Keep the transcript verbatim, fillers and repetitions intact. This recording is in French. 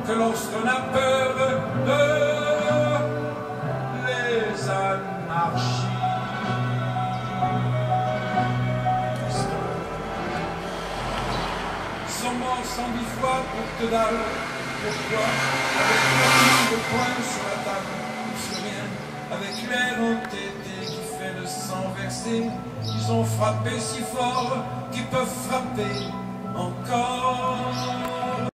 que lorsqu'on a peur de les anarchies. Sans mort, sans dix fois pour que dalle. Pourquoi, avec le poing sur la table, plus rien, avec l'air entêté qui fait le sang versé, ils ont frappé si fort qu'ils peuvent frapper encore.